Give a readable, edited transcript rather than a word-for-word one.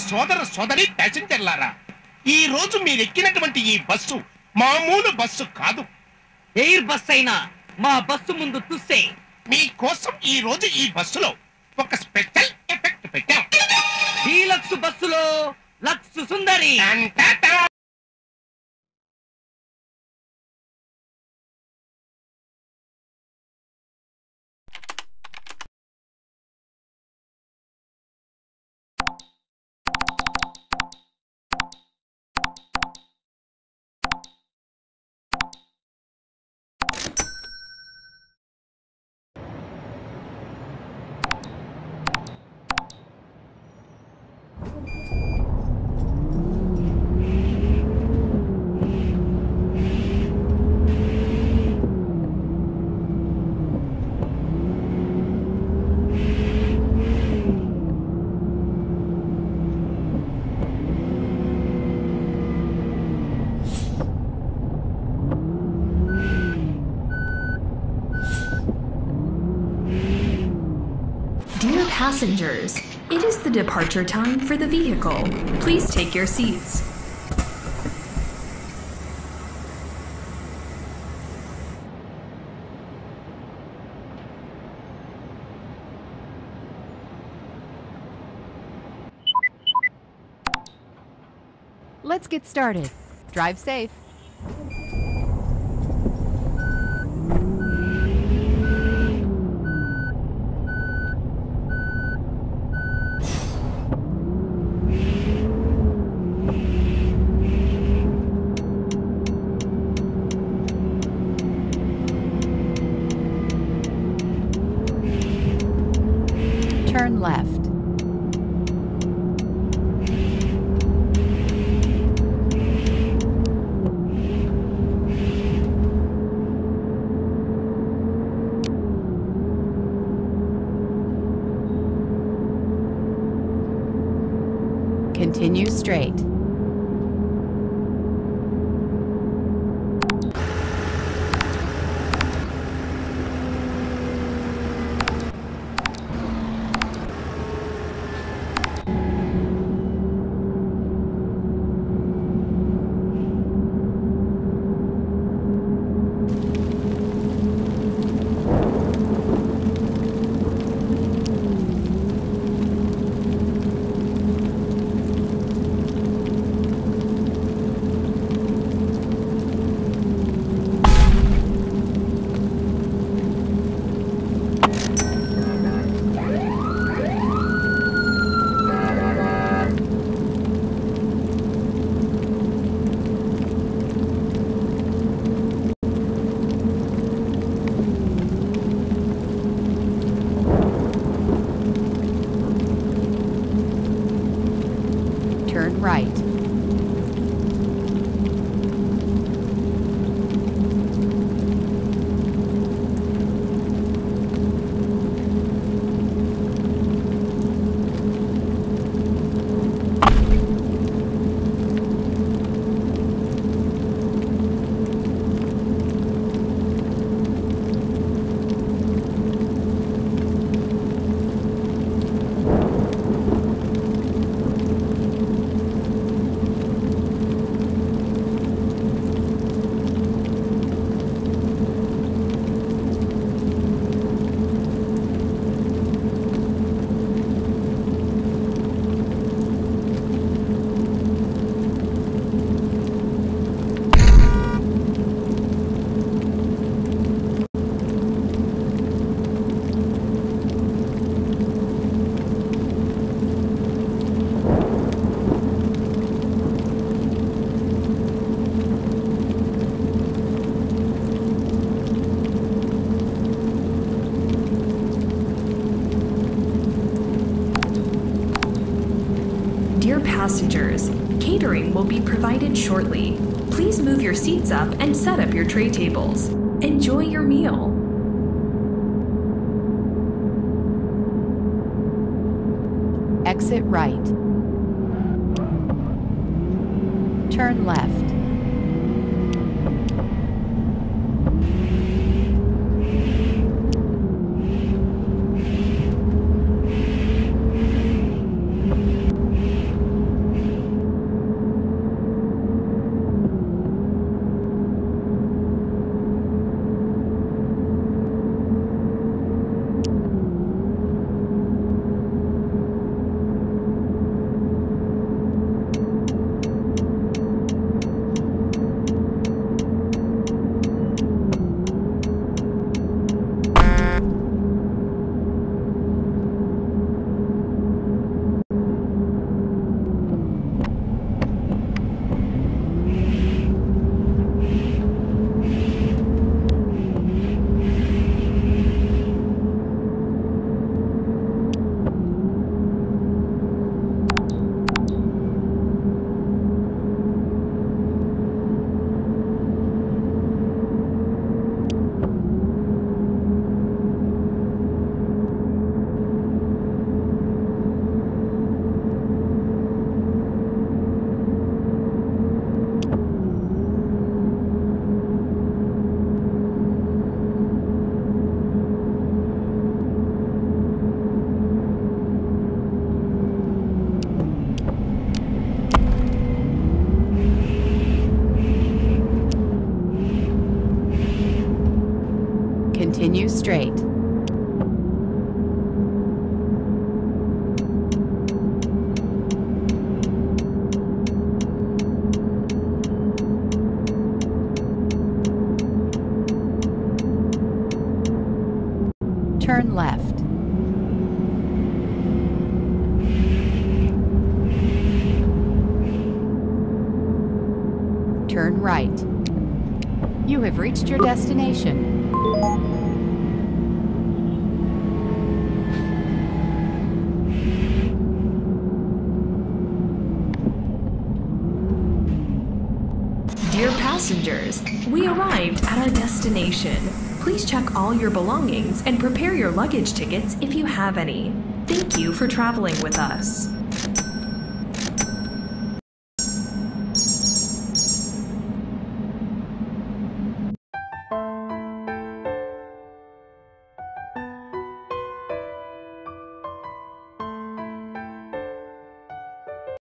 సోదర సోదరి ప్యాసింజర్లారా, ఈ రోజు మీరెక్కినటువంటి ఈ బస్సు మామూలు బస్సు కాదు. ఎయిర్ బస్ అయినా మా బస్సు ముందు తుస్సే. మీకోసం ఈ రోజు ఈ బస్సులో ఒక స్పెషల్ ఎఫెక్ట్ పెట్టాం. డీలక్స్ బస్సులో లక్స్ సుందరి. Dear passengers, it is the departure time for the vehicle. Please take your seats. Let's get started. Drive safe. Turn left. Continue straight. Turn right. Dear passengers, catering will be provided shortly. Please move your seats up and set up your tray tables. Enjoy your meal. Exit right. Turn left. straight. Turn left. Turn right. You have reached your destination. Dear passengers, we arrived at our destination. Please check all your belongings and prepare your luggage tickets if you have any. Thank you for traveling with us.